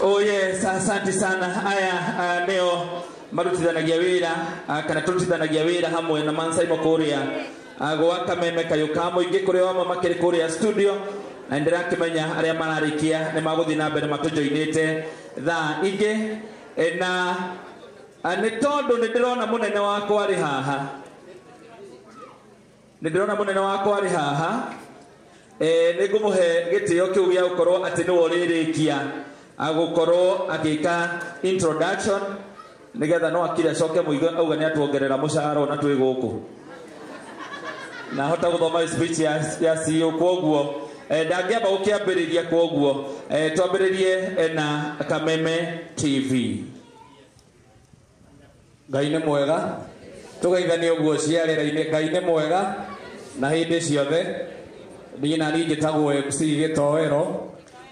Oh yes, asante sana. Haya leo marutithanagia wira kana turutithanagia wira hamwe na Mansaimo kuria gwaka meme kayuka muingi kuri wa makiri kuria studio na ndirakimenya aria mararikia ni maguthi na mbere matujoinite tha ingi na ni tondu ni ndirona munene wakwa ari haha nigumuhe gitio kiu gia gukorwo ati ni woririkia agukorwo agika introduction nigetha no akire coke muigo auga ni atuongerera mushahara na twi guku na hota guthoma speech ya CEO kwoguo ndangiamba gukiambiriria kwoguo twambiririe na Kameme TV. Ngai nĩ mwega tugeithanie uguo ciarĩra-inĩ. Ngai nĩ mwega na hĩndĩ ciothe. Ndina ni njĩtagwo MC Gĩtoero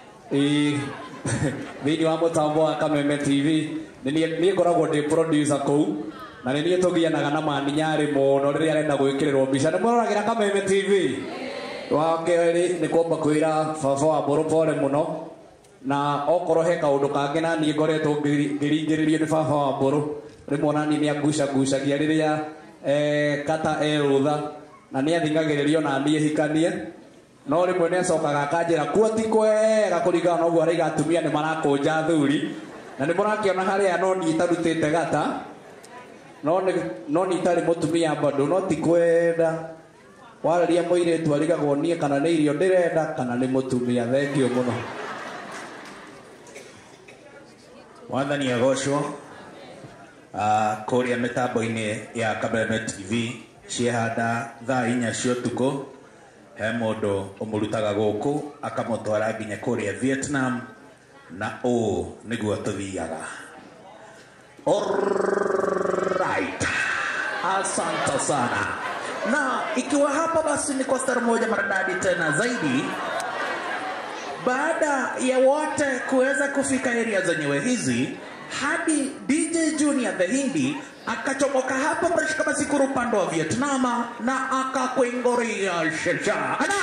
thĩinĩ wa mũtambo wa Kameme TV. Niĩ ngoragwo ndĩ producer kũu na nĩ niĩ tũgianaga na maninyarĩ mũno rĩrĩa arenda gwĩkĩrĩrwo mbica. Nĩ mũroragĩra Kameme TV? Wa kerĩ nĩ kwamba kwĩra baba wa Mbũrũ pole mũno, na okorwo he kaũndũ kangĩ na niĩ ngoretwo ngĩringĩrĩrio nĩ baba wa Mbũrũ rĩmwe na niĩ nĩangucagucagia rĩrĩa kata rũtha na nĩ athingagĩrĩrio na niĩ hikanie, no rĩmwe nĩ acokaga akanjĩra kuo ti kwega kũringana na ũguo araiga atumia nĩ marakũnja thuri, na nĩ mũrakĩona harĩa no niĩ itarutĩte gata no niĩ itarĩ mũtumia bado, no ti kwenda warĩria mũirĩtu arigagwo niĩ kana nĩ irio ndĩrenda kana nĩ mũtumia. Thengio mũno. Mwathani agocwo. Kuria mitambo-ini ya Kameme TV ciehanda thaa 4 cia ũtukũ he mũndũ ũmũrutaga gũkũ akamũtwara nginya kuria Vietnam, na nĩguo tũthiaga. Alright, asante sana. Na ikiwa hapa basi ni kwa star moja maridadi tena zaidi, baada ya wote kuweza kufika area zenyewe hizi hadi DJ Junior the Hindi akachomoka hapa mrashika masikuru upande wa Vietnam na akakuingoria shesha.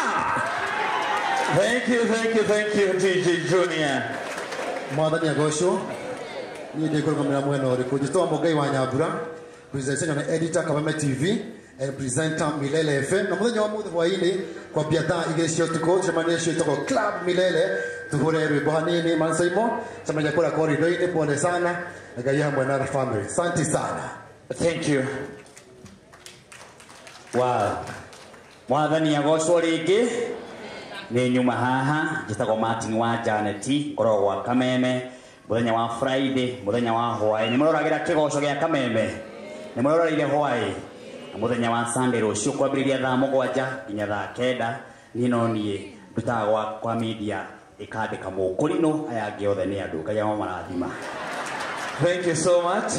Thank you DJ Junior. Mwathani agocwo ni ndikurũgamĩrĩra mwena ũrĩkũ. Njĩtwo Mũngai wa Nyambura, presentation na editor Kameme TV and presenter Milele FM. Na mũthenya wa mũthĩ hwainĩ kwambia thaa 2 cia ũtukũ cemania cio itagwo Club Milele, tũhũre rwĩmbo hanini Mansaimo cemania kũrĩa korido-inĩ. Pole sana na Ngai hamwe na family. Asante sana. Thank you. Wow. Mwathani agocwo rĩngĩ nĩ nyuma haha njĩtagwo Martin wa Janeti ngoragwo gwa Kameme mũthenya wa Friday, mũthenya wa hwaĩ. Nĩ mũroragĩra kĩgoco gĩa Kameme? Nĩ mũroreire hwaĩ? Mũthenya wa Sunday rũciũ kwambĩrĩria thaa 7 nginya thaa 9 niĩ no niĩ ndutaga kwa media ikandĩka mũkũrinũ aya angĩ othe nĩ andũ. Ngai amarathima. Thank you so much.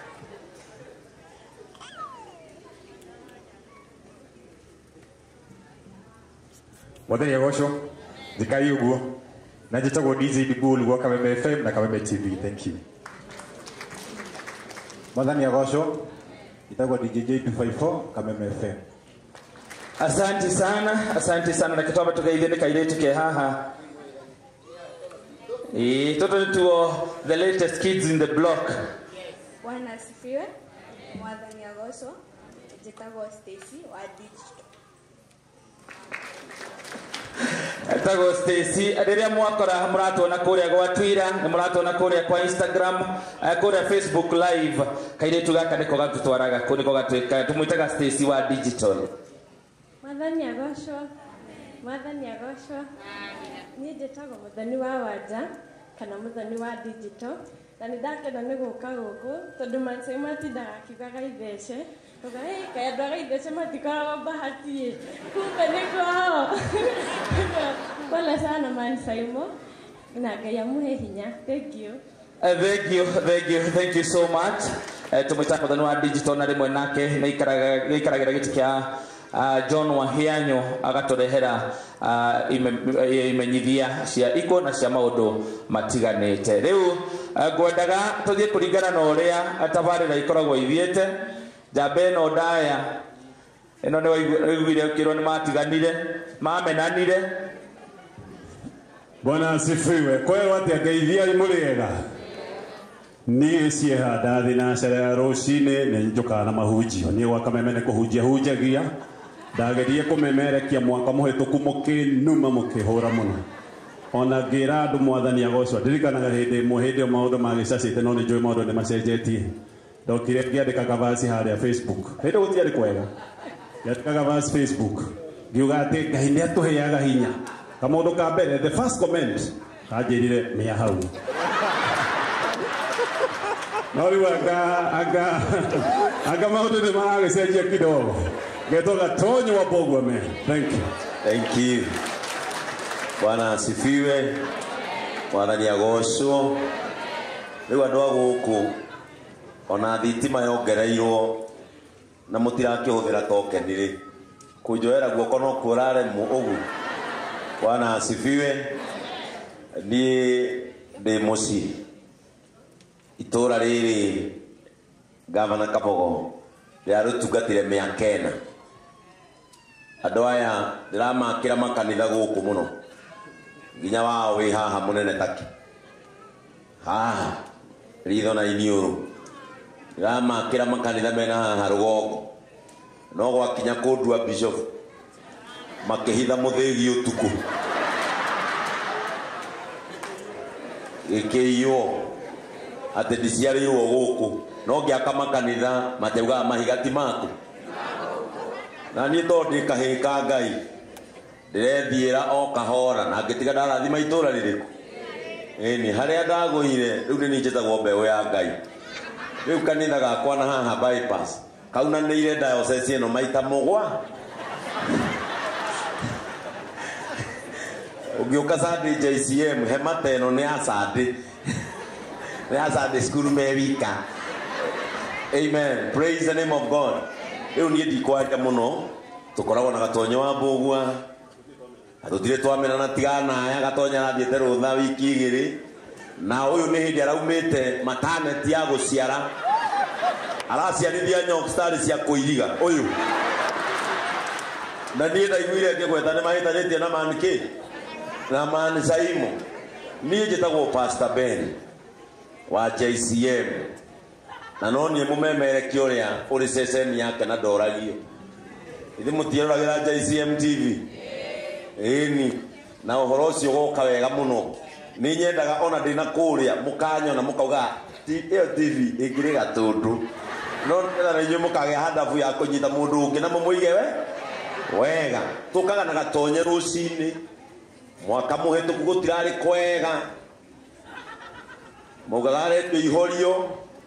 Mwathani agocwo thikai uguo na njĩtagwo DJ Dibul gwa Kameme FM na Kameme TV. Thank you. Mwathani agocwo itagwo DJ J254 Kameme FM. Asante sana na kitwamba tugeithie ni kairetu ke haha. Toto tuo the latest kids in the block. Bwana asifiwe. Mwathani agocwo njĩtagwo Stacy wa Digital. Tago Stacy adiria mwakora muratuona kuria gwa Twitter, muratuona kuria kwa Instagram, kuria Facebook live. Kairetu gaka niko gatutwaraga kuniko gatwika tumwitaga Stacy wa Digital. Mwathani agocwo niĩ njĩtagwo Mũthoni wa Wanja kana Mũthoni wa Digital, na nĩ ndakena nĩ gũka gũkũ tondũ Mansaimo atindaga akiugaga ithece kaĩ andũ a ithece matikoragwo bahati kumbe nĩ kwao. Pole sana Mansaimo na Ngai amũhe hinya. Thank you so much. Tumwĩtaga Mũthoni wa Digital na rĩmwe nake nĩ ikaragira gĩtĩ kĩa John Wahianyo agatorehera imenyithia cia iko na cia maundu matiganite. Riu ngwendaga tuthie kuringana na uria tabarira ikoragwo ithiete. Jambe no ndaya ino ni waiguire kirwo ni matiganire mamenanire Bwana asifiwe. Kweli watu ageithia imuriega. Ni ciehanda thi na cere rucine ne njuka na mahunjio ni wa kamemene kuhunjia hunjagia ndagerie kumemerekia mwaka muhituku mukinuma mukihura muno ona ngira andu mwathani agocwa ndirikanaga hindi muhindi maundu magicacite no ni njui maundu ni macenjetie ndokire ngiandikaga vasi haria Facebook hindi gutiari kwega ngiandikaga vasi Facebook ngiuga ati Ngai ni atuheaga hinya kamundu ka mbere the first comment kanjirire mia hau Nori aga maundu ni magacenjia kidogo getoga Tonyo wa Bogwa man. Thank you. Thank you. Bwana asifiwe. Bwana ni agocwo. Riu andu aguku ona thitima yongereirwo na mutirakihũthĩra tokeni ri kunjoera guoko no kurare mu ugu. Bwana asifiwe. Ni muci itora riri Gavana Kabogo yarutungatire miaka ena andu aya ndiramakira makanitha guku muno nginya wao wi haha munene taki haha ritho na iniuru ndiramakira makanitha mena haha rugongo no gwakinya kundua bishop makihitha muthigi utuku ikiyo ate ndiciarirwo guku no ngiaka makanitha mateuga mahigati maku na ni to ndikahika Ngai ndirethiira o kahora na ngitiga ndarathima itura ririku ni haria ndaguire riu ni njitagwo mbeu ya Ngai riu kanitha gakwa na haha bypass kauna ni ire diocese ino maita mugwa ugiuka Sunday JCM hemata ino ni asande ni asande school mewika. Amen. Praise the name of God. Riu ni ndikwaria muno tukoragwo na Gatonyo wa Bogwa atutire twamena na tigana ya Gatonya rathiete rutha wiki igiri na uyu ni hindi araumite maternity ya guciara araciarithia nyokstar cia kuiriga uyu na ni ndaiguire ngigweta ni mahitanitie na maniki na man Saimo ni njitagwo Pastor Ben wa JCM na no ni mumemere kioria uri session yake na doragio ithi mutiroragira JCM TV ni na uhoro ucio goka wega muno ni nyendaga ona ndina kuria mukanyo na mukauga TV igire gatundu no na nyu mukage hadafu ya kunyita mundu ungi na mumuige wega tukaga na Gatonye rucini mwaka muhetuku gutirari kwega mugagare ihorio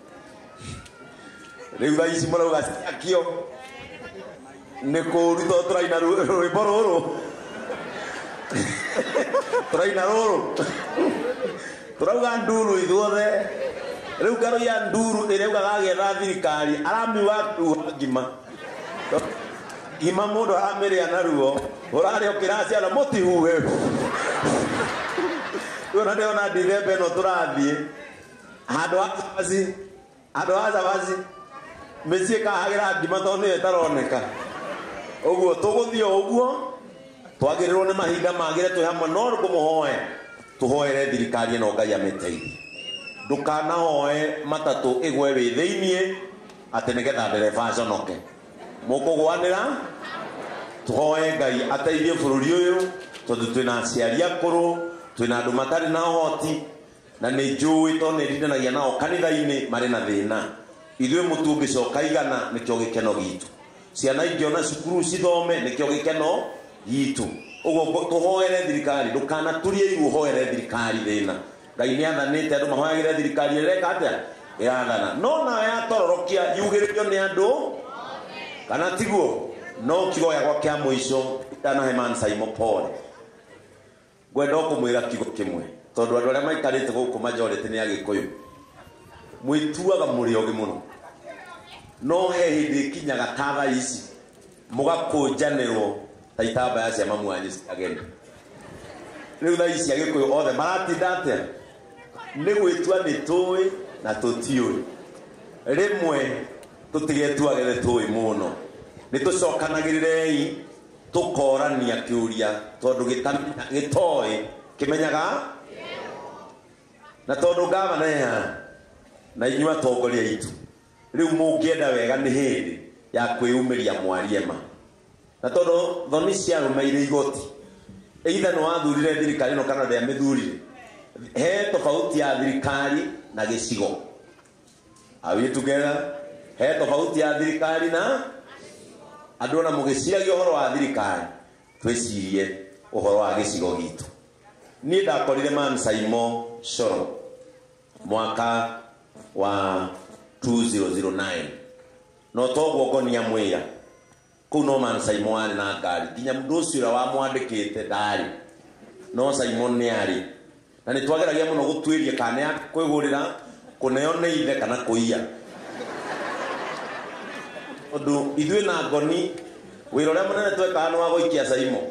riu thaisi marauga akio nikuruto turaina rwimbo ruru turaina ruru turauga nduru ithuothe riu ngaro ya nduru ireugaga getha thirikari aramiuga ngima mundu aramiria naruo urari okiracia na motihuwe ona ndeona ndithembe no turathie handu acabaci mecie kahagira ngima tondu niyo itaroneka uguo tuguthio uguo twagirirwo ni mahinda magire twi hamwe no kumuhoe tuhoere thirikari no Ngai amiteithie ndukanahoe matatu igwe wi thiinie ati nigetha ndereba aconoke mukugwanira tuhoe Ngai ateithie bururi uyu tondu twina aciari akuru twina andu matari na hoti na ni njui to ni riranagia nao kanitha-ini mari na thina ithuĩ mũtũngĩcoka igana nĩkĩo gĩkeno gitu ciana ingĩona cukuru cithome nĩkĩo gĩkeno gitu ũguo tũhoere thirikari ndũkanaturie iru ũhoere thirikari thĩna Ngai nĩathanĩte andũ mahoyagĩre thirikari ĩreka atĩa ĩrathana no nayo yatororokia yugĩrĩrio nĩ andũ kana tiguo no kiugo gĩakwa kĩa mũico itanahe man Saimo pole ngwenda kũmwĩra kiugo kĩmwe tondu andu aria maikarite guku majority ni agikuyu mwituaga muri ogi muno no he hindi kinyaga tatha ici mugakunjanirwo ta itambaya cia mamwanyi ageni riu tha ici agikuyu othe maratinda atia ni gwitua ni tui na tutiui rimwe tutigetuagire tui muno ni tucokanagirei tukorania kiuria tondu gitoi kimenyaga na tondu gavana ya na inyua tongoria itu riu mungienda wega ni hindi ya kwiyumiria mwariema na tondu thoni cia rumeire igoti either no athurire thirikari no kana ya mithurire he tofauti ya thirikari na gicigo awi together he tofauti ya thirikari na andu na mugiciragia uhoro wa thirikari twicirie uhoro wa gicigo gitu ni ndakorire man Simon Shoro mwaka wa 2009 no togo gonia mwia kuno man Simon na ngari ginya mundu ucio wa mwandikite ndari no Simon ni ari na ni twageragia muno gutwiria kana ya kwigurira kuneo ne ithe kana kuiya odu ithwe na ngoni wirore munene tweka no wa goikia Simon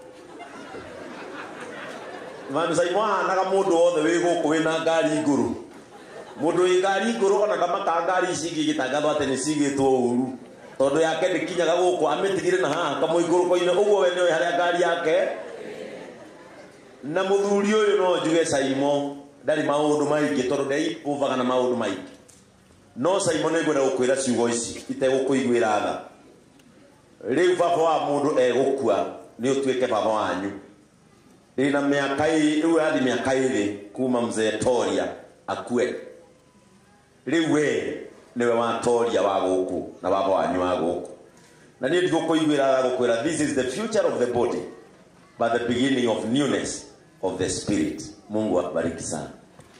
man Simon anaga mundu wothe wi guku wina ngari iguru mundu wi ngari iguru kana kama ka ngari ici gitangathwo ate ni cigitwo uru tondu yake ndikinyaga guku amitigire na haha kamo iguru koine uguo we niwe haria ngari yake na muthuri uyu no njuge Simon ndari maundu maingi tondu ndai uvaga na maundu maingi no Simon ni gwira gukwira ciugo ici itegukuiguira tha riu baba wa mundu egukua ni utuike baba wanyu ina miaka riu hadi miaka iri kuma mzee Toria akue riu we niwe wa Toria wa guku na baba wanyu wa guku na ni ndigukuiguira tha gukwira this is the future of the body but the beginning of newness of the spirit. Mungu akubariki sana.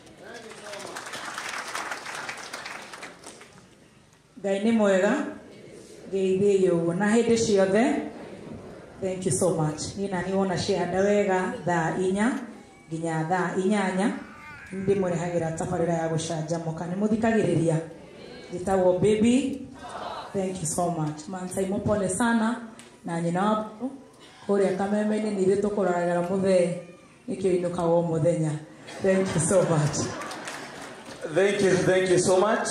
Ngai ni mwega geithio na hindi ciothe. Thank you so much. Nina niona cianda wega thaa 4 nginya thaa 8 ndi murehagira tabarira ya gucanjamuka ni muthikagiriria gitagwo baby. Thank you so much. Man Simon pole sana na nyina waku kuria kamemeni ni ritu kuragara muthe nikyo inuka wo muthenya. Thank you so much. Thank you so much.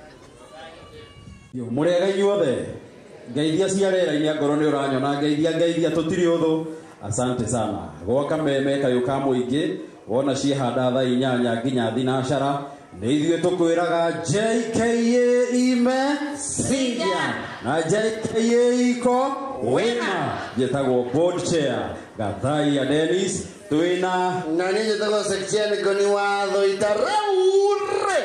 Yo murega inyuothe ngeithia ciarera inya ngoro ni uranyona ngeithia tutiri uthu. Asante sana gwa kameme kayuka muingi wona ciehanda thaa 8 nginya thinacara ni ithuĩ tukwiraga JKA ime Cynthia na JKA iko wina jetagwo board chair Gathai ya Dennis twina na ni jetagwo section goni wa thoita raure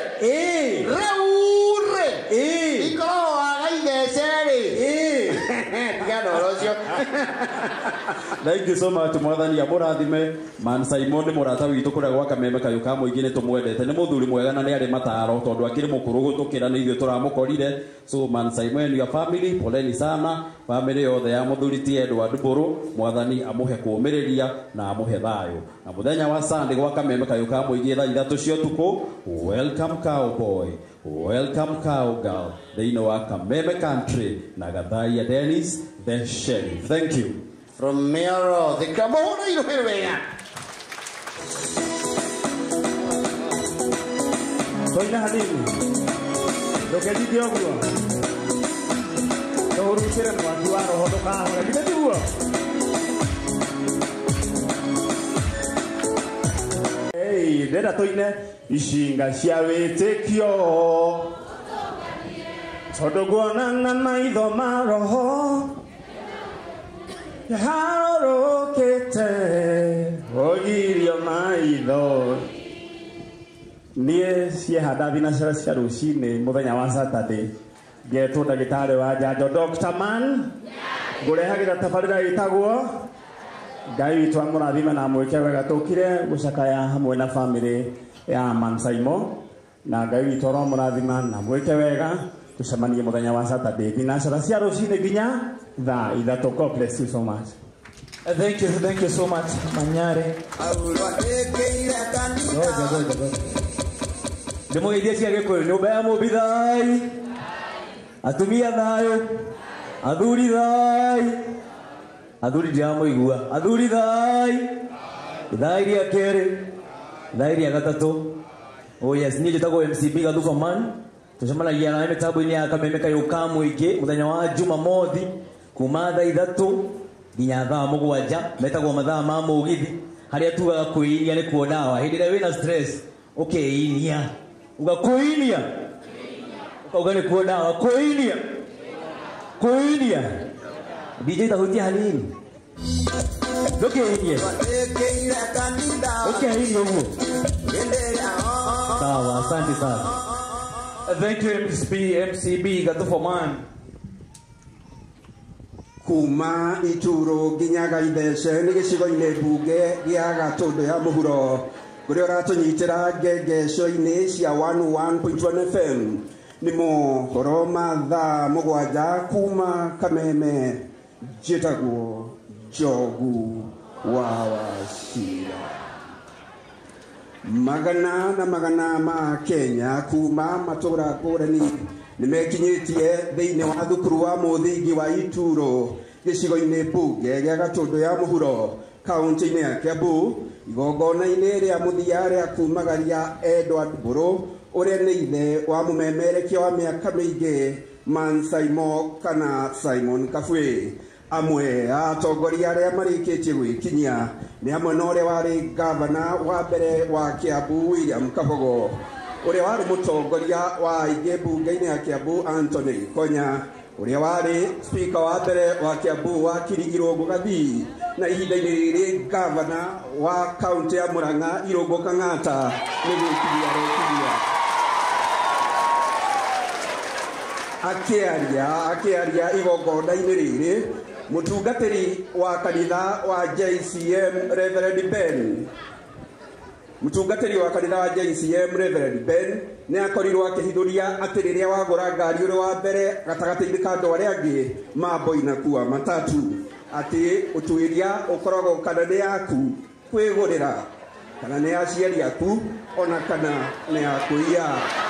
iko agaitheceri gano rocio. Thank you so much mwathani ya murathime man Simon ni murata witu kuria gwa kameme kayuka muingi ni tumwendete ni muthuri mwega na ni ari mataro tondu akiri mukuru gutukira ni ithuĩ turamukorire. So man Simon and your family poleni sana family yothe ya muthuri ti Edward Mburu mwathani amuhe kuumiriria na amuhe thayo na muthenya wa Sunday gwa kameme kayuka muingi thaa 3 cia tuku. Welcome cowboy, welcome cowgirl, they know wa Kameme country na Gathai ya Dennis the sheriff. Thank you from Mero the Kamona iruhirwega Soina hanini Loke didi ogua Toru kira kwa duaro hodo kahora Kita diwa Hey, deda toine Ishinga ciawitikio Sodoguana na idho maroho Harokete Ogirio maitho Nie ciehanda thinacara cia rucini muthenya wa Saturday ngetwo ndagitari wa njanjo Dr. Man ngurehagira tabarira itagwo Ngai witu amurathime na mweke wega tukire gucakaya hamwe na family ya Man Simon na Ngai witu amurathima na mweke wega tucemanie muthenya wa Saturday thinacara cia rucini nginya thaa 3. God bless you so much. Thank you so much Manyare. Demo idea cia gikuyu nyumba ya mubithai atumia thayo athuri thai athuri ndiamuigua athuri thai ria keri ria gatatu. Oh yes ni jetagwo MCB Gathuba Man tucemanagia na mitabu-ini ya Kameme kayuka muingi muthenya wa Jumamothi kuma thaa 3 nginya thaa 7 metagwo mathaa ma mugithi haria tugaga kuinia ni kuonawa hindi ria wina stress ukeinia ugakuinia ukauga ni kuonawa kuinia DJ tahutia hanini ukeinia ukeinia huo sawa asante sana. Thank you MCB Gatufo man. Kuma Ituro ginyaga Ithece ni gicigo-ini mbunge gia Gatundu ya Muhuro kuria uratunyitira ngengeco-ini cia 101.1 FM ni mohoro ma thaa mugwanja kuma Kameme njitagwo Njogu wa Wachira. Magana na magana ma Kenya kuma matura ngũrani nimekinyitie thiini wa thukuru wa muthingi wa Ituro gicigo-ini mbunge gia Gatundu ya Muhuro kaunti-ini ya Kiambu igongona-ini ria muthia ria kumagaria Edward Mburu uria ni ithe wa mumemerekia wa miaka miingi Mansaimo kana Simon Kabwe. Amwe atongoria aria marikitie gwikinyia ni amwe na uria wari gavana wa mbere wa Kiambu William Kabogo, uria wari mutongoria wa aingĩ mbunge-inĩ ya Kiambu Anthony Konya, uria wari speaker wa mbere wa Kiambu wa Kirigirwo Mugathi, na ihinda-inĩ rĩrĩ gavana wa kaunti ya Murang'a Irungu Kang'ata ni gwikinyia akiaria igongona-inĩ rĩrĩ mutungatiri wa kanitha wa JCM Reverend Ben. Mutungatiri wa kanitha wa JCM Reverend Ben ni akorirwo akihithuria ati riria wagura ngari uri wa mbere gatagati-ini ka andu aria angi mambo-ina kuwa matatu ati utuiria ukoragwo kana ni yaku kwigurira kana ni aciari aku ona kana ni akuia.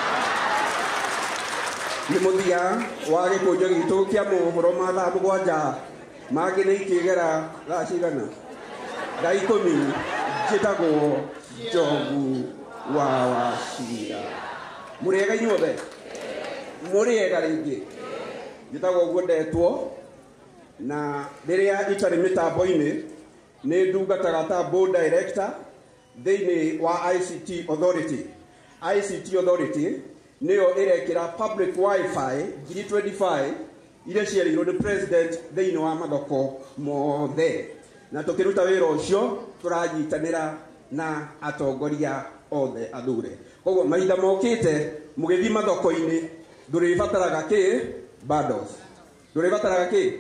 Ni muthia wa gikunjo gitu kia mohoro ma thaa mugwanja magi ni ikigera thaa cigana thaa 10 njitagwo Njogu wa Wachira. Muriega inyuothe muriega ringi njitagwo guo ndetwo na riria itari mitambo-ini ni ndungataga ta board director thiini wa ICT Authority. ICT Authority niyo irekira public wifi 25 ile ciarirwo ni president thiini wa mathoko mothe, na tukiruta wira ucio turanyitanira na atongoria othe athure. Koguo mahinda mokite mugithi mathoko-ini nduribataraga ki bundles, nduribataraga ki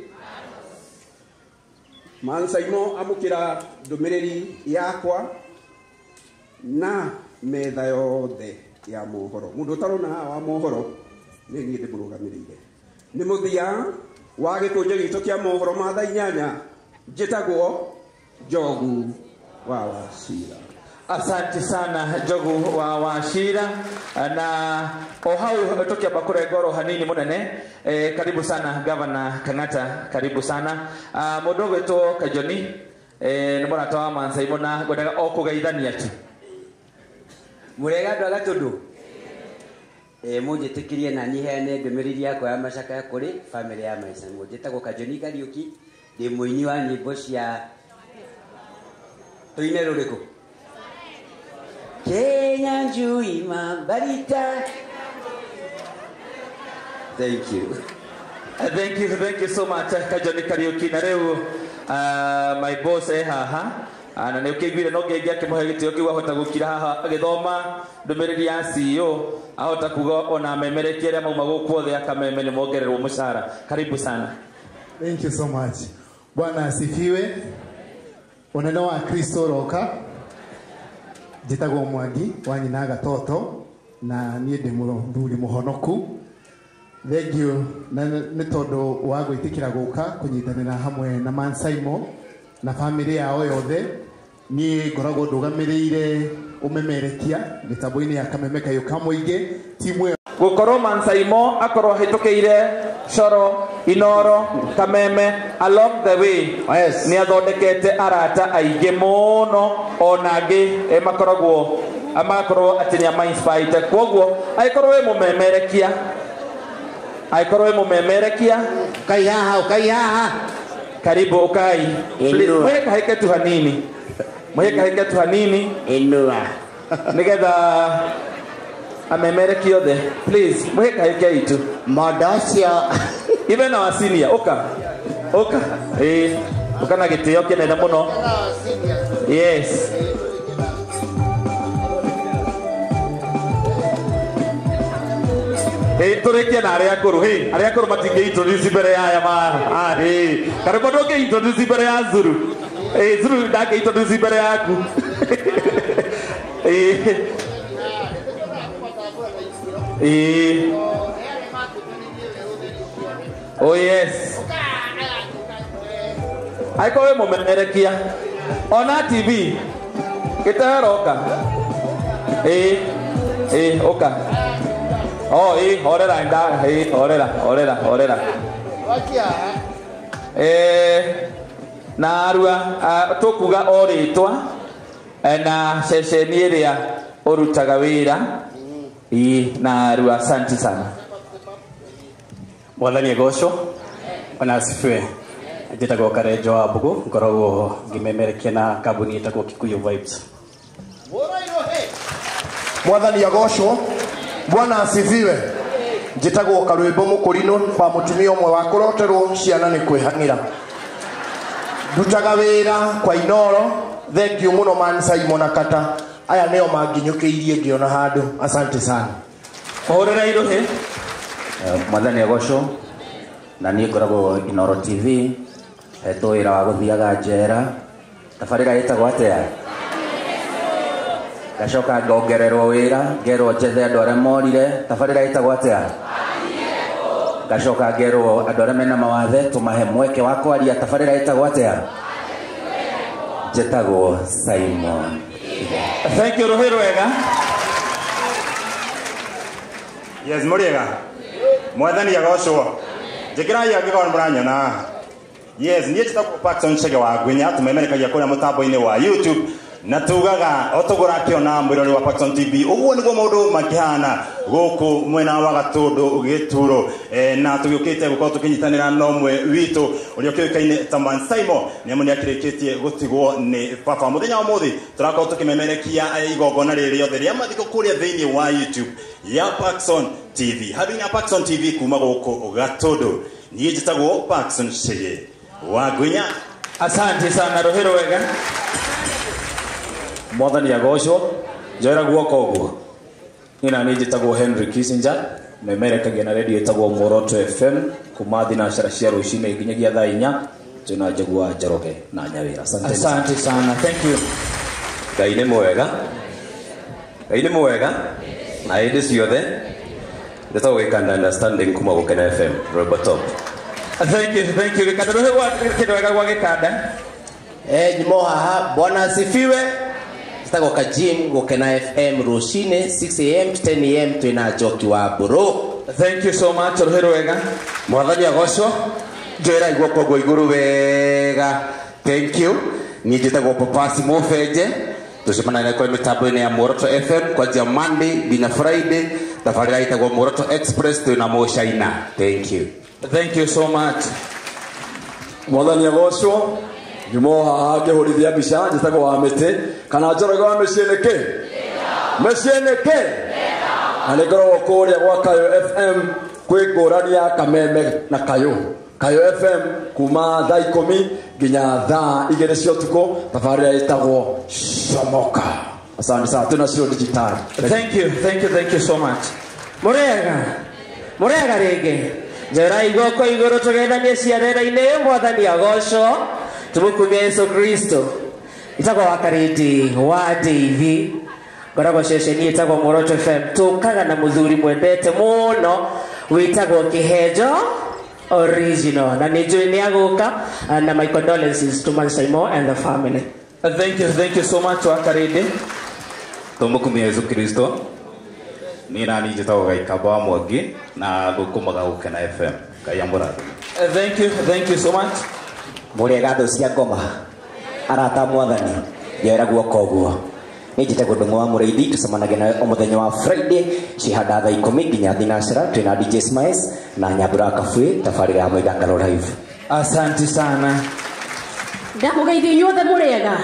Mansaimo amukira ndumiriri yakwa na metha yothe ya mohoro. Mundu utarona wa mohoro ni ni ndimurugamirire ni muthia wa gikunjo gitu kia mohoro ma thaa 8 njitagwo Njogu wa Wachira. Asante sana Njogu wa Wachira na ohau tukiamba kurengoro hanini munene. Karibu sana Governor Kang'ata, karibu sana mundu wetwo Kajoni ni murata wa Mansaimo na ngwendaga o kugeithania tu murega andu Gatundu munjitikirie na nyiheane ndumiriri yakwa ya macakaya kuri family ya Mansaimo. Njitagwo Kajoni Kariuki, ndi muini wa nyimbo cia tuine ruriku Kenya njui mambarita. Thank you. Thank you so much Kajoni Kariuki. Na riu my boss haha na nä å kä iguire no ngä ngä akä må he gä tä o kä u ahota gå kira haha agä thoma ndå mä rä ri ya CEO ahota kuga ona memerekia arä a mauma gå kuothe akameme nä mongererwo må cara. Karibu sana. Thank you so much. Bwana asifiwe. Unene wa Kristo roka. Njitagwo Mwangi wa nyina Gatoto na niĩ ndĩ mũthuri mũhonoku. Thank you nĩ tondũ wa gwĩtĩkĩra gũka kũnyitanĩra hamwe na Mansaimo na family yao yothe. Niĩ ngoragwo ndũgamĩrĩire ũmemerekia mĩtambo-inĩ ya Kameme Kayũ ka mũingĩ timu gukorwo Mansaimo akorwo ahĩtũkĩire Coro, Inoro, Kameme along the way. Yes. Nĩ athondekete arata aingĩ mũno ona angĩ makoragwo atĩ nĩ ama-inspirete. Kwoguo agĩkorwo wĩ mũmemerekia ukai haha karibu ukai mweke kaheke tu hanini Mweka heke tu hanini. Inua. Nigetha amemereki othe. Please, mweka heke itu. Modosio. Even our senior. Oka. Oka na gitio kinene muno. Yes. Turekia na aria akuru. Aria akuru matinge introduce mbere ya aya ma. Kare mundu ke introduce mbere ya Zuru. Zuru ndake introduce mbere yaku. Oh yes. Aiko we mumenerekia. Ona TV. Kitaroka. Oka. Oh, orera nda, orera. Na arua tukuga oritwa na ceceni iria urutaga wira na arua. Asante sana. Mwathani agocwo ona asifiwe. Njĩtagwo Karenjo wa Mbugu, ngoragwo ngĩmemerekia na kambuni ĩtagwo Kikuyu Vibes. Mwathani agocwo. Bwana asifiwe. Njĩtagwo Karwĩmbo Mũkũrinũ kwa mũtumia ũmwe wa kũroterwo ciana nĩ kwĩhang'ĩra. Ndutaga wĩra kwa Inoro. Thank you mũno man Simon Akata. Aya nĩo manginyũkĩirie ngĩona handũ. Asante sana. Orera irohe. Mwathani agocwo na niĩ ngoragwo Inoro TV. Hetwo wĩra wa gũthiaga njera. Tabarĩra ĩtagwo atĩa? Gacoka ngongererwo wĩra ngerwo njethe andũ arĩa morire. Tabarĩra ĩtagwo atĩa? Gacoka ngerwo andũ arĩa mena mawathe tũmahe mweke wa kwaria. Tabarĩra ĩtagwo atĩa? Njĩtagwo Simon. Thank you Rohero wega. Yes, mũrĩega. Mwathani agocwo. Njĩkĩrai angĩkorwo mũranyona. Yes, niĩ njĩtagwo Paxton Chege wa Ngwĩnya, tũmemerekagia kũrĩa mũtambo-inĩ wa YouTube. Na tugaga otogora kiona mwirori wa Paxton TV uguo niguo maundu makihana guku mwena wa Gatundu Gituro na tugiukite gukorwo tukinyitanira nomwe witu uria kioikaine ta Man Simon ni amuni akirikitie gutigwo ni papa muthenya wa muthi turakorwo tukimemerekia igongona riri othe ria mathiko kuria thiini wa YouTube ya Paxton TV having a Paxton TV kuma guku Gatundu ni njitagwo Paxton Chege wa Ngwĩnya. Asante sana Rohero wega. Mwathani agocwo njoera guoko guo. Nina ni njĩtagwo Henry Kissinger memerekagia na radio ĩtagwo Moroto FM kuma thinacara cia rũcinĩ nginyagia thaa 4 twĩna Njagua Njoroge na Nyawĩra. Asante sana. Thank you. Ngai nĩ mwega na hĩndĩ ciothe ndĩtagwo Gĩkanda Understanding kuma Gũkena FM Robotop. Thank you Gĩkanda kĩndũ wega gwa Gĩkanda. Nyimo haha. Bwana asifiwe. Ndĩtagwo Kajim Gũkena FM rũcinĩ 6 am to 10 am twĩna Njoki wa Mbũrũ. Thank you so much Rohero wega. Mwathani agocwo njoera igwoko gwa igũrũ wega. Thank you. Niĩ njĩtagwo Papasi Mũbenje tucemanagia kwa mĩtambo-inĩ ya Moroto FM kwanjia Monday nginya Friday. Tabarĩra ĩtagwo Moroto Express twĩna Mũcaina. Thank you so much. Mwathani agocwo Jumo haha ngĩhũrithia mbica njĩtagwo wa mĩtĩ kana Njoroge wa mĩciĩ nĩkĩ? Mĩciĩ nĩkĩ? Na nĩngoragwo kũrĩa gwa Kayo FM kwĩ ngũrani ya Kameme na Kayo FM kuma thaa 10 nginya thaa 2 cia ũtukũ. Tabarĩra ĩtagwo Comoka. Asante sana tuna sio digital. Thank you so much. Murega rĩngĩ njera igoko igũrũ tũgethanie ciarera-inĩ. Mwathani agocwo tumukumia Yesu Kristo. Itagwo Wakarĩti wa Davi ngoragwo ceceni ĩtagwo Moroto FM tũkaga na mũthuri mwendete mũno wĩtagwo Kĩhenjo original na nĩ njũĩ nĩ agũka na my condolences to Man Simon and the family. Thank you so much Wakarĩti. Tumukumia Yesu Kristo. Ni nani njĩtagwo Gaikamba wa Mwangi na ngũkũmaga Gũkena FM. Ngai amũrathime. Thank you so much. Mũrĩega thũ cia ngoma arata Mwathani njoera guoko guo. Nĩ njĩtagwo Ndung'u wa Mũrĩithi tũcemanagia nawe o mũthenya wa Friday cihanda thaa 10 nginya thinacara twĩna DJ Smiles na Nyambura Kabuĩ tabarĩra ya Mũigangaro live. Asante sana. Ndamũgeithia inyuothe mũrĩega.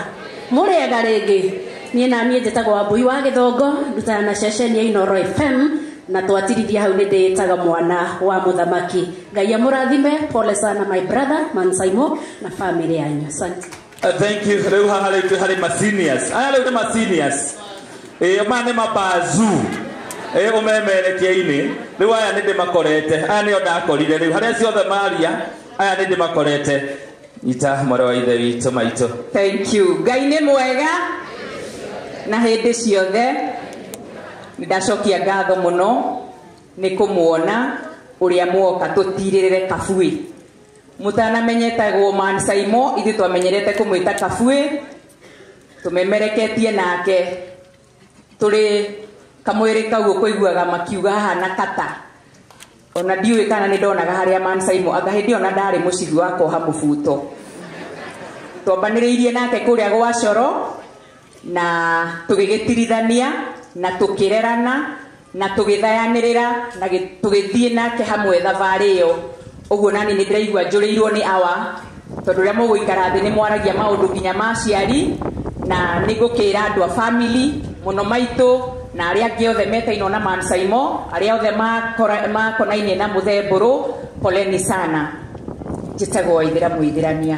Murega rĩngĩ niĩ na niĩ njĩtagwo Wambui wa Gĩthongo ndutaga na ceceni ya Inooro FM na twatirithia hau nĩ ndĩĩtaga mwana wa mũthamaki. Ngai amũrathime. Pole sana my brother Mansaimo na family yanyu. Asante. Thank you. Rĩu haha rĩu harĩ ma seniors. Aya rĩu nĩ ma seniors. Ma nĩ mabazu. Ũmemerekia-inĩ. Rĩu aya nĩ ndĩmakorete. Aya nĩo ndakorire rĩu. Harĩa ciothe maria. Aya nĩ ndĩmakorete. Ita mwarĩ wa ithe witũ maitũ. Thank you. Ngai nĩ mwega. Na hĩndĩ ciothe ndacokia ngatho muno nĩ kũmuona ũrĩa mwoka tũtirĩrĩre Kabui. Mũtanamenyetagwo Mansaimo, ithuĩ twamenyerete kũmwĩta Kabui. Tũmemereketie nake tũrĩ kamwĩrĩ kau ũkũiguaga makiuga hana kata. Ona ndiũĩ kana nĩ ndonaga harĩa Mansaimo anga hĩndĩ ona ndarĩ mũcibi wa koha mũbuto. Twambanĩrĩirie nake kũrĩa gwa Coro na tũgĩgĩtirithania na tũkĩrerana na tũgĩthayanĩrĩra na tũgĩthiĩ nake hamwe thabarĩ ĩyo. Ũguo nani nĩ ndĩraigua njũrĩirwo nĩ awa tondũ rĩrĩa mũgũikara thĩ nĩ mwaragia maũndũ nginya ma aciari na nĩ ngũkĩra andũ a family mũno maitũ na arĩa angĩ othe metainwo na Mansaimo, arĩa othe makonainie na Mũthembũrũ, poleni sana. Njĩtagwo Waithĩra Mũithĩrania.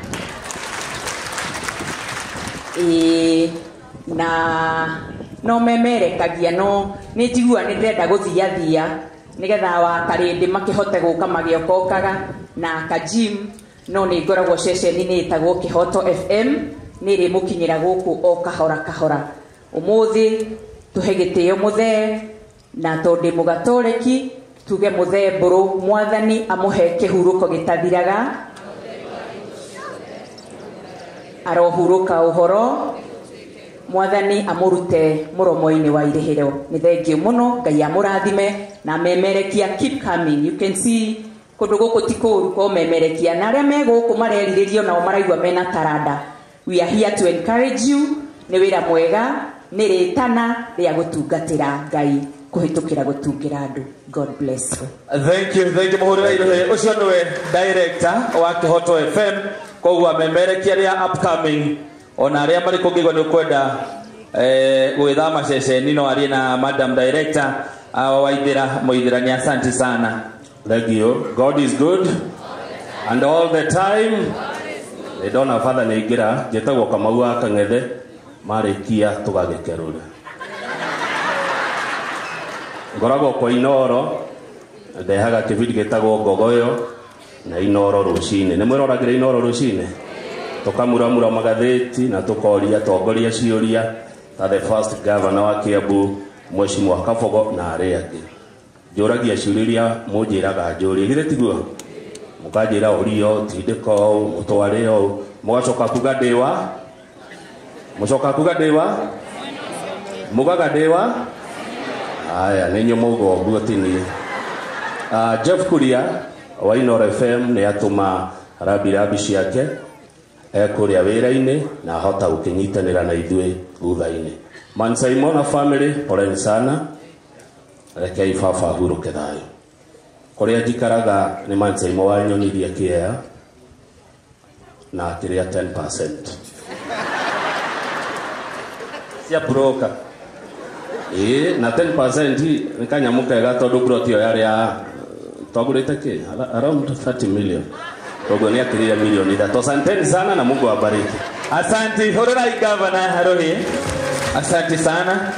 Na no memerekagia no nĩ njigua nĩ ndĩrenda gũthiathia nĩgetha wa Karĩndĩ makĩhote gũka magĩokokaga na Kajim no nĩ ngoragwo ceceni-inĩ ĩtagwo Kĩhoto FM nĩ ĩrĩ mũkinyĩra gũkũ o kahora kahora. Ũmũthĩ tũhe gĩtĩo mũthee na tondũ mũgatoleki tuge Mũthembũrũ Mwathani amũhe kĩhurũko gĩtathiraga arohurũka ũhoro Mwathani amũrute mũromo-inĩ wa irĩhĩro. Nĩ thengiũ mũno. Ngai amũrathime na memerekia keep coming. You can see kũndũ gũkũ ti kũũru kwa memerekia na arĩa me gũkũ marerirĩrio nao maraigua mena taranda. We are here to encourage you. Nĩ wĩra mwega nĩ rĩtana rĩa gũtungatĩra Ngai kũhĩtũkĩra gũtungĩra andũ. God bless you. Thank you mũhũrĩra irũhĩ. Ũcio nĩwe director wa Kĩhoto FM. Koguo memerekia rĩa upcoming ona arĩa marĩ kũngĩgwo nĩ ũkwenda gwĩthama ceceni no arie na Madam Director Waithĩra Mũithĩrania. Asante sana. Thank you. God is good and all the time. Nĩ ndona father nĩ ingĩra njĩtagwo Kamau wa Kang'ethe marĩkia tũgagĩkerũre. Ngoragwo kwa Inooro ndehaga kĩbindi gĩtagwo Ngogoyo na Inooro rũcinĩ. Nĩ mwĩroragĩra Inooro rũcinĩ? Tukamuramura magatheti na tukoria tongoria ciuria ta the first governor wa Kiambu Mheshimiwa Kabogo na arĩa angĩ. Njũragia ciũria mũnjĩraga njũrie githĩ tiguo mũkanjĩra ũrio tindĩko mũtware o mũgacoka kuga ndĩwa mũcoka kuga ndĩwa mũgaga ndĩwa. Aya nĩ nyũmũgo ũguo tini. Jeff Kuria wa Inooro FM nĩ atũma rabi ciake kũrĩa wĩra-inĩ na hota gũkĩnyitanĩra na ithuĩ thutha-inĩ. Mansaimo na family poleni sana. Rekei baba ahurũke thayũ. Kũrĩa njikaraga nĩ Mansaimo wanyonirie kĩea na akĩrĩa 10% cia broker. Na 10% nĩ kanyamũ kega tondũ broti ĩyo yarĩ ya twagũrĩte kĩ around 30 million. Koguo nĩ akĩrĩra milioni 3. Asanteni sana na Mungu awabariki. Asante. Hũrĩrai Governor Harohi. Asante sana.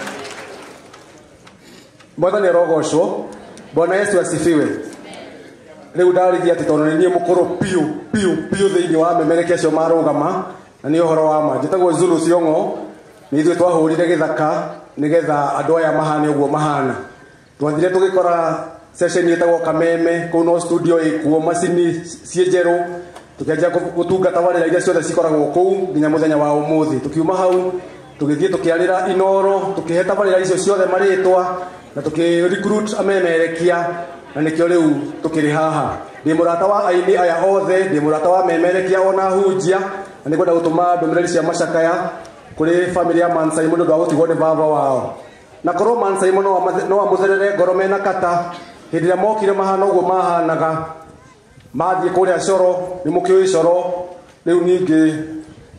Mwathani arogocwo. Bwana Yesu asifiwe. Rĩu ndarĩgia atĩ tondũ nĩ niĩ mũkũrũ piũ thĩinĩ wa memerekia acio marũgama na nĩ ũhoro wa ma. Njĩtagwo Zulu Ciongo. Nĩ ithuĩ twahũrire gĩthaka nĩgetha andũ aya mahane ũguo mahana. Twathire tũgĩkora session yetagwo Kameme kuno studio ikuo macini cienjerwo tukianjia gũtungata warĩra iria ciothe cikoragwo kũu nginya mũthenya wa ũmũthĩ. Tukiuma hau tũgĩthiĩ tũkĩarĩra Inooro tũkĩheta warĩra icio ciothe marĩtwa na tũkĩ-recruit amemerekia na nĩkĩo rĩu tũkĩrĩ haha. Ndĩ mũrata wa aini aya othe, ndĩ mũrata wa memerekia ona hunjia na nĩngwenda gũtũma ndũmĩrĩri cia macakaya kũrĩ family ya Mansaimo nĩ ũndũ wa gũtigwo nĩ baba wao. Na korwo Mansaimo no amũtherere ngoro mena kata hĩndĩ ĩrĩa mokire mahana ũguo mahanaga mathiĩ kũrĩa Coro nĩ mũkĩũĩ Coro rĩu ningĩ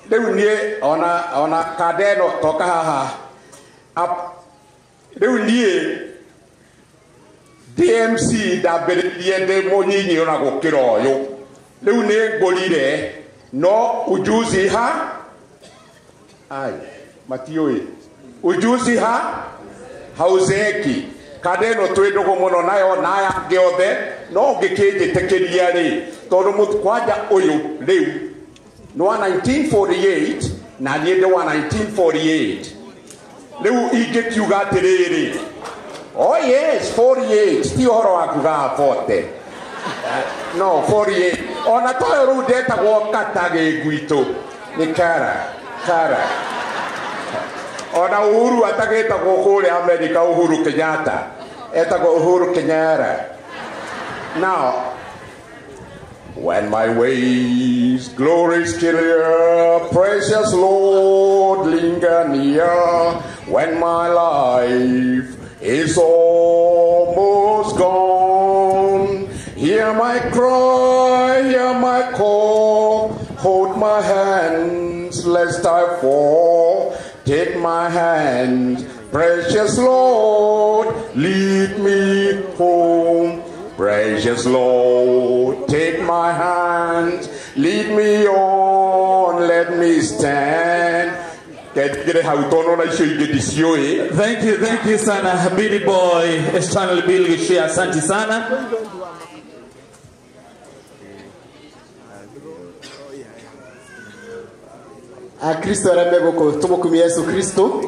riu nie ona kadeno toka haha riu nie DMC ndambĩrĩirie ndĩ mũnyinyi ona gũkĩra ũyũ rĩu nĩ ngũrire no ujuzi matiũĩ ujuzi hauzeki kadeno twĩ ndũgũ mũno nayo naya ngĩothe no ngĩkĩnjĩtĩkĩria rĩ tondũ mũkwanja ũyũ rĩu nĩ wa 1948 na niĩ ndĩ wa 1948 rĩu ingĩkiuga atĩrĩrĩ oh yes 48 ti ũhoro wa kugaga 40 no 48 ona toyo rĩu ndetagwo katage gwitũ nĩ kara ona Uhuru atagĩtagwo kũrĩa Amerika Uhuru Kenyatta etagwo Uhuru Kenyara. Now when my ways glories clear, precious Lord linger near. When my life is almost gone, hear my cry, hear my call, hold my hands lest I fall. Take my hand, precious Lord, lead me home. Precious Lord, take my hand, lead me on, let me stand. Thank you sana Billy Boy, Stanley Bill Gishia, asante sana. Kristo arame goko tumukumia Yesu Kristo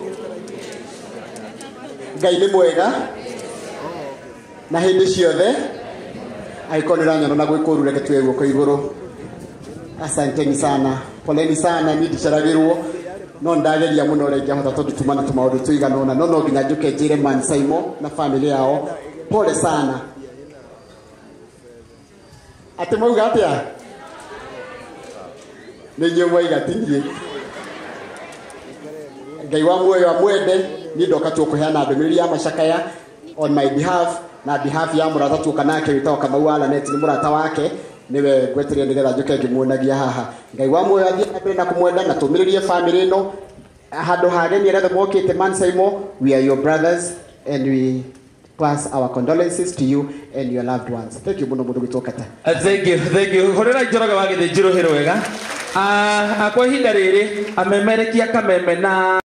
Ngai nĩ mwega na hĩndĩ ciothe aikonera nyono na gwĩkũrũ reke tuwe guoko igũrũ. Asanteni sana, poleni sana, nĩ ndicaragĩrwo no ndageria mũno rĩngĩ ahota tondũ tumana tũmaũndũ tũigana ũna no nginya njũke njĩre Man Simon na family yao pole sana. Atĩ mauga atĩa nĩ inyuĩ mwaigatithie Ngai wa muoyo amwende ni ndoka tukuheana ndũmĩrĩri ya macakaya on my behalf na behalf ya mũrata tuka nake witao Kamau Alanet ni mũrata wake niwe gweteria nigetha njuke ngĩmuonagia haha. Ngai wa muoyo athiĩ na mbere na kumwenda na tũmĩrĩrie family ĩno handũ hageni rethe mokĩte Man Simon. We are your brothers and we pass our condolences to you and your loved ones. Thank you mũno mũndũ gwĩtũkata. Thank you horera Njoroge wa Gĩthĩnjĩro Hĩrwega kwa ihinda rĩrĩ amemerekia Kameme na